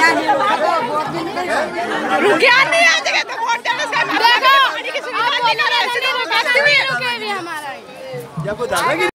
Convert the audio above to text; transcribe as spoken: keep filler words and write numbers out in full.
रुकिया नहीं आ जगह तो वोट देने से देखो गाड़ी की सुविधा नहीं कर रहे हैं हमारा जब